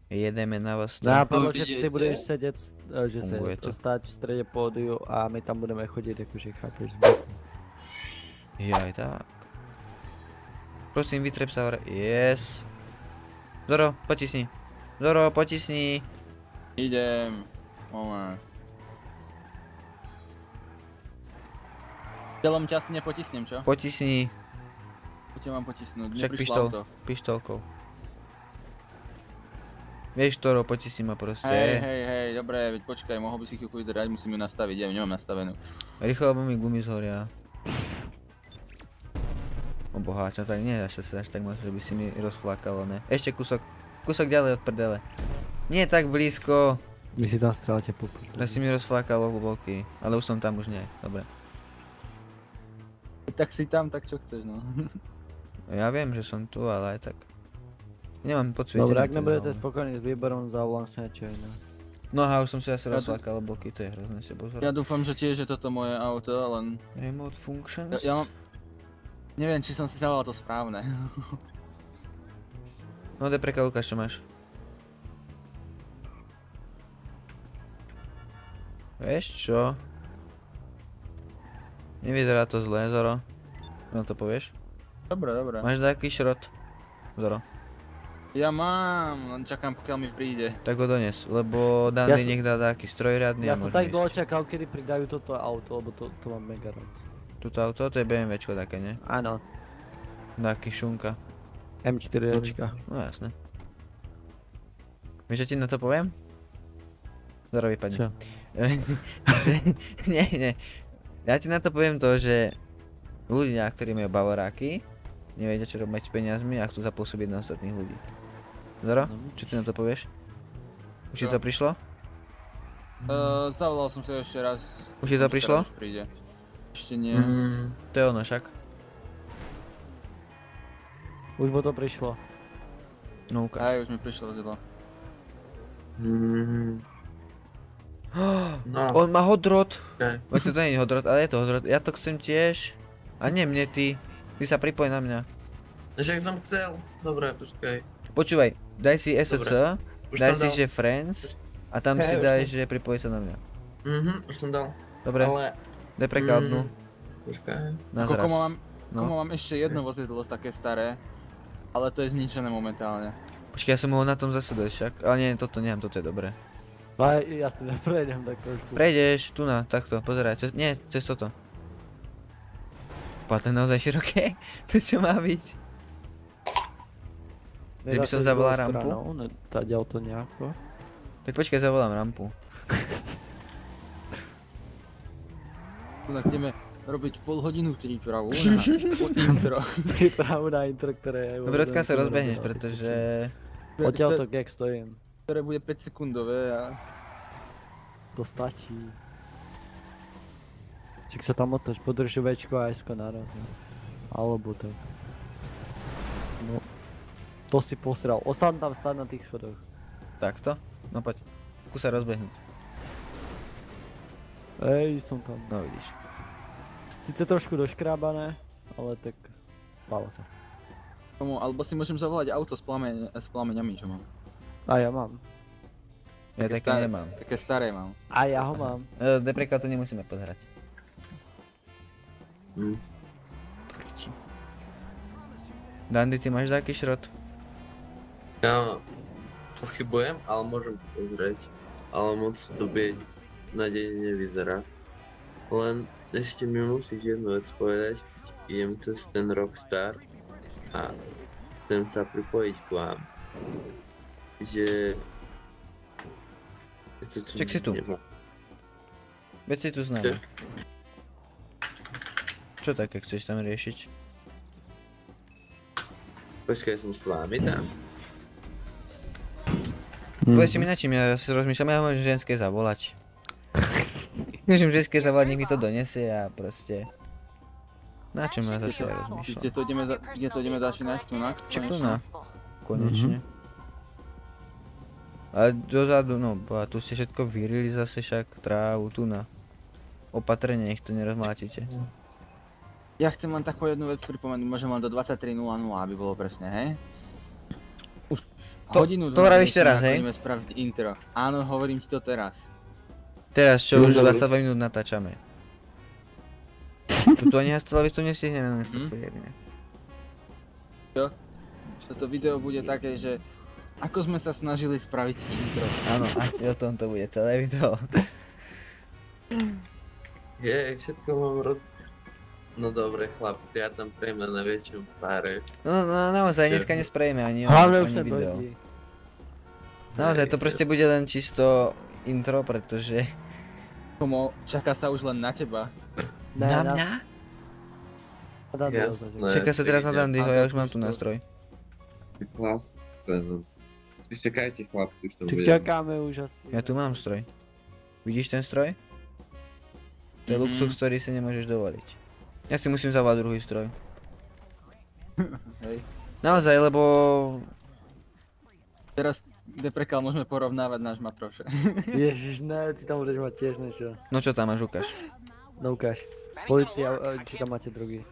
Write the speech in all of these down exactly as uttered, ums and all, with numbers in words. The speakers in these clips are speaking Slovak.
Jedeme na vás. Nápadlo, že ty budeš sedět, že se to. stát v středě pódiu a my tam budeme chodit, jakože chápeš z boku. Jaj, tak. Prosím, vytrep sa hore. Yes. Zoro, potisni. Zoro, potisni. Idem. Moment. Telom ťa asi nepotisnem, čo? Potisni. Poďte mám potisnúť, Však neprišlo pištol, auto. pištolkou. Vieš, Toro, potisni ma proste. Hej, hej, hej, dobre, veď počkaj, mohol by si chvíľku vydržať, musím ju nastaviť, ja ju nemám nastavenú. Rýchlo, lebo mi gumy zhoria. O boháča, tak nie až sa až tak moc, že by si mi rozflákalo, ne? Ešte kúsok, kúsok ďalej od prdele. Nie tak blízko. My si tam strelate pupu. Že si mi rozflákalo hlboky, ale už som tam už nie, dobre. Tak si tam, tak čo chceš, no. Ja viem, že som tu, ale aj tak. Nemám podsvietené. Dobre, ak nebudete spokojní s výberom, zavolám sa niečo iné. No a už som si asi rozflákal hlboky, to je hrozné si pozor. Ja dúfam, že tiež je toto moje auto, len... Remote functions? Ja, ja mám... Neviem, či som si zavolal to správne. No depreka, ukáž, čo máš. Vieš čo? Nevyzerá to zle, Zoro. No to povieš? Dobre, dobre. Máš nejaký šrot? Zoro. Ja mám, len čakám, pokiaľ mi príde. Tak ho dones, lebo Dandy Ja som- nech dá taký strojriadny Ja a som môžeme tak dlho ísť. čakal, kedy pridajú toto auto, lebo to, to mám mega rád. Tuto auto, to je BMWčko také, ne? Áno, Taký šunka. em štyrička. No jasné. Vieš, čo ti na to poviem? Zoro vypadne. Čo? Že- nie, nie. Ja ti na to poviem to, že ľudia, ktorí majú bavoráky, nevedia čo robiť s peniazmi a chcú zapôsobiť na ostatných ľudí. Zoro, čo ty na to povieš? Už ti Čo? to prišlo? Uh, zavolal som si ho ešte raz. Už ti to Teraz prišlo? už príde. Ešte nie. Mm, to je ono však. Už mu to prišlo. No ukáž. Aj, už mi prišlo zidlo. Mm, no, On má hodrot. okej. Veď to nie je hodrot, ale je to hodrot. Ja to chcem tiež. A nie mne ty. Ty sa pripoj na mňa. Však som chcel. Dobre, počkaj. Počúvaj, daj si es cé, Už daj som si dal. že friends a tam Hej, si už daj, som- že pripoj sa na mňa. Mhm, už som dal. Dobre, Ale... daj prekládnu. mm, Počkaj. Na Ako zraz. komu mám, No. komu mám ešte jedno vozidlo také staré. Ale to je zničené momentálne. Počkaj, ja som mohol na tom zase dojsť však. Ale nie, toto nemám, toto je dobré. Ale ja s tým neprejdem tak trošku. Prejdeš, tu na, takto, pozeraj, cez, nie, cez toto. Pá, to je naozaj široké, to čo má byť? Že by som zavolal rampu? Ne, taďal to nejako. Tak počkaj, zavolám rampu. Tu tak ideme robiť pol hodinu prípravu na intro. Prípravu na intro, ktoré je... Dobre, odkiaľ sa rozbehneš, pretože... Odtiaľ to gek stojím. Ktoré bude päť sekundové a... To stačí. Čak sa tam otoč, podrž Včko a Sko naraz. Ne? Alebo tak. No. To si posral. Ostan tam stáť na tých schodoch. Takto? No poď. Skús sa rozbehnúť. Ej, som tam. No vidíš. Sice trošku doškrábané, ale tak stáva sa. Komu, alebo si môžem zavolať auto s, plameň, s plameňami, čo mám. A ja mám. Ja také staré, nemám. Také staré mám. A ja ho mám. E, Depreka to nemusíme pozerať. Mm. Tvrdí. Dandy, ty máš taký šrot? Ja pochybujem, ale môžem pozrieť. Ale moc dobre na deň nevyzerá. Len ešte mi musíš jednu vec povedať, keď idem cez ten Rockstar a chcem sa pripojiť k vám. Že... To tu Čak si tu. nemá. Veď si tu s nami. Čo také chceš tam riešiť? Počkaj, som s vámi tam. Povedz si mi na čím, ja si rozmýšľam, ja môžem ženské zavolať. Môžem ženské zavolať, nech mi to donesie a proste... Na čom ja zase rozmýšľam? Kde to ideme, za, kde to ideme začínať? Tu na? Čak tu na. Konečne. Ale dozadu, no, a tu ste všetko vyrili zase však trávu, tu na. Opatrne, nech to nerozmlátite. Ja chcem len takú jednu vec pripomenúť, môžem len do dvadsaťtri nula nula, aby bolo presne, hej? Už, To- Hodinu to vravíš dozadu teraz, ešte hej? ideme spraviť intro. Áno, hovorím ti to teraz. Teraz čo, No, už dobre. dvadsaťdva minút natáčame. Tu ani hastovaviť to nestihneme, už to Mhm. poriadne. Toto video bude také, že ako sme sa snažili spraviť intro. Áno, asi o tom to bude celé video. Je, všetko mám roz... No dobre chlapci, ja tam prejme na väčšom páre. No, no naozaj, dneska nesprejeme ani, Hlavne už ani sa video. dojde. Naozaj, to proste bude len čisto intro, pretože... Komo, čaká sa už len na teba. Ne, Na na- mňa? na Dandyho Jasné. zase. Čaká sa teraz na ide. Dandyho, ja už mám tu nástroj. Klasné, no. Vy čakajte chlapci, už to Čak bude. čakáme už asi. Ja tu mám stroj. Vidíš ten stroj? To je Mhm. luxus, ktorý si nemôžeš dovoliť. Ja si musím zavať druhý stroj. Hej. Naozaj, lebo... Teraz, kde prekal, môžeme porovnávať náš matroše. Ježiš, ne, ty tam budeš mať tiež niečo. No čo tam máš, ukáž. No ukáž. Polícia, e, či tam máte drogy.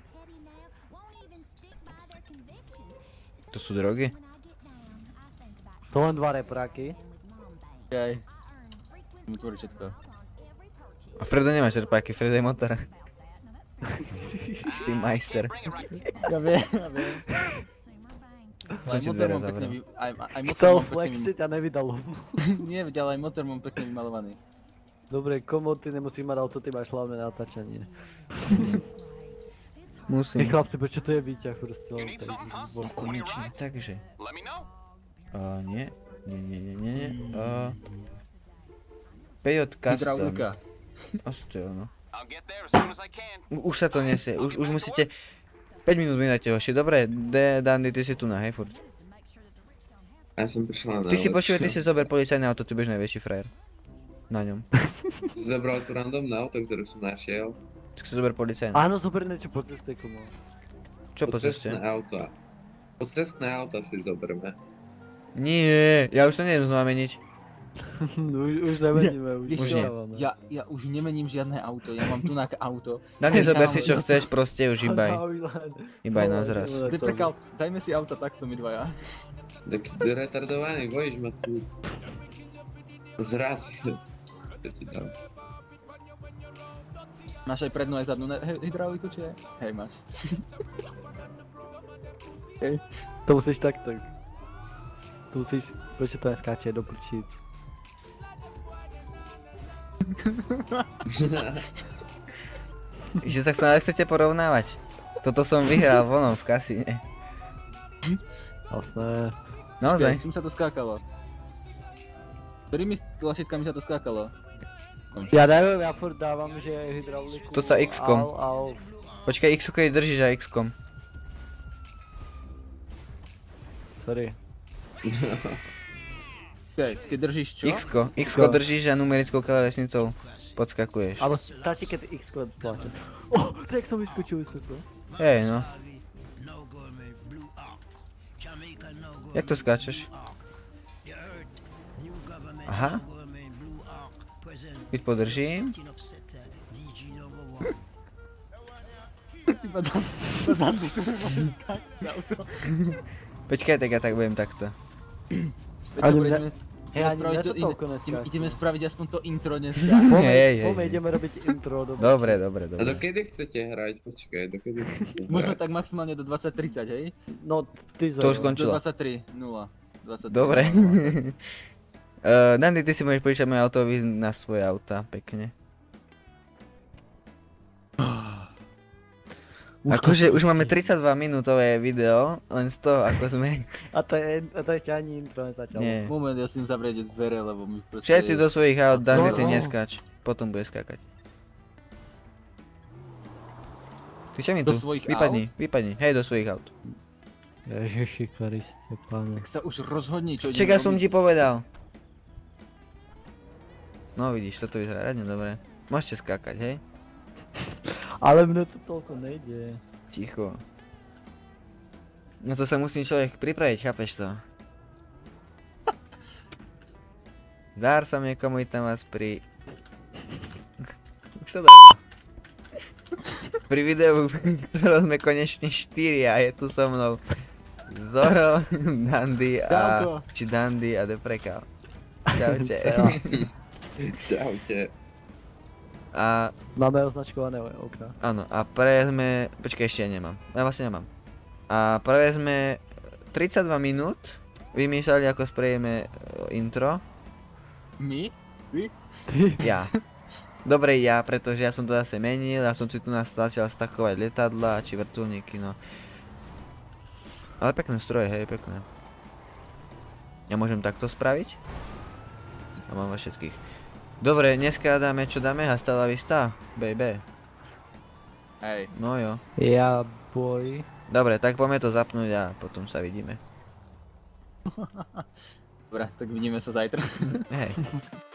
To sú drogy? To len dva repráky. Aj. Mi tvorí všetko. A Fredo nemá čerpáky, Fredo je motor. Ty majster. Ja viem, ja viem. Som Aj ti motor dvere mám pekne zavrel. vy... Aj, aj motor Chcel mám pekne flexiť a nevydalo. vy- Nie, veď, ale aj motor mám pekne vymalovaný. Dobre, komu ty nemusíš mať auto, ty máš hlavné natáčanie. Ty Musím. chlapci, prečo to je výťah proste? len tak zvon. Konečne, takže. A nie, nie, nie, nie, nie, nie. A... Pejot Custom. Hydraulika. Asi to je ono. U- Už sa to nesie, už, už musíte... päť minút mi dajte hoši, dobre? D- Dandy, ty si tu na, hej furt. Ja som prišla na Ty si lepšie. počúvaj, ty si zober policajné auto, ty budeš najväčší frajer. Na ňom. Zobral tu randomné auto, ktoré som našiel. Tak si zober policajné. Áno, zober niečo po ceste, komu. Čo po ceste? Podcestné auta. Podcestné auta si zoberme. Nie, ja už to neviem znova meniť. už, už nemeníme, už, Vieš Už čo? nie. nedávame. Ja, ja už nemením žiadne auto, ja mám tu na auto. Dandy, Ja zober mám- si čo chceš, proste už hýbaj. Hýbaj No, na zraz. ideme na Kde celú. prekal, dajme si auto takto my dvaja. Taký retardovaný, bojíš ma tu. Zraz. Čo ti dám? Máš aj prednú aj zadnú ne- hy- hydrauliku, či je? Hej, máš. To musíš takto. Tu musíš, prečo to neskáče do prčíc. Že sa sa chcete porovnávať. Toto som vyhral vonom v kasíne. Jasné. Naozaj. Čím sa to skákalo? Ktorými tlačítkami sa to skákalo? Ja neviem, ja furt dávam, že hydrauliku. To sa X-kom. Al, al. Počkaj, X-ko keď držíš a X-kom. Sorry. Okej, keď držíš čo? X-ko, X-ko držíš a numerickou klávesnicou podskakuješ. Alebo stačí, keď X-ko stlačím. Oh, tak som vyskočil vysoko. Hej no. Jak to skáčeš? Aha. Keď podržím. Iba dám, iba dám si tu na auto. Počkaj, tak ja tak budem takto. Ani Dobre, mňa- ideme- Hej, ideme ani spraviť mňa to to- toľko ideme- neskáče. Ideme spraviť aspoň to intro dneska. Poďme, Hej, hej, poďme, hej. ideme robiť intro. Do Dobre, dobre, A dobre. dokedy chcete hrať? Počkaj, dokedy chcete Môžeme hrať? tak maximálne do dvadsať tridsať, hej? No, ty To už Zoro. končilo. Do dvadsaťtri nula. dvadsaťtri Dobre. nula. uh, Dandy, ty si môžeš požičať moje auto, vy na svoje auta, pekne. Akože už máme tridsaťdva minútové video, len z toho, ako sme... A to, je, a to ešte ani intro nezačalo. Nie. Moment, ja si zavrieť dvere, lebo mi proste... Všetci do svojich aut, Dandy, ty No, no. neskáč. Potom bude skákať. Ty čo mi Do tu? svojich Vypadni, vypadni, hej, do svojich aut. Ježiši Kriste, páne. Tak sa už rozhodni, čo Čak, ja som ti povedal. No vidíš, toto vyzerá radne dobre. Môžete skákať, hej? Ale mne to toľko nejde. Ticho. No to sa musí človek pripraviť, chápeš to? Dár som niekomu tam vás pri... Už sa dá. Pri videu, ktorom sme konečne štyri a je tu so mnou Zoro, Dandy a... Čauko. Či Dandy a Depreka. Čaute. Čau. Čaute. A Máme označkované okna. áno, a prvé sme... Počkaj, ešte ja nemám. Ja vlastne nemám. A prvé sme tridsaťdva minút vymýšľali, ako sprejeme e, intro. My? Vy? Ja. Dobre ja, pretože ja som to zase menil, ja som si tu nás začal stakovať lietadla či vrtuľníky, no. Ale pekné stroje, hej, pekné. Ja môžem takto spraviť? A mám vás všetkých. Dobre, dneska dáme, čo dáme? Hasta la vista, baby. Hej. No jo. Ja boj. Dobre, tak poďme to zapnúť a potom sa vidíme. Dobre, tak vidíme sa zajtra. Hej.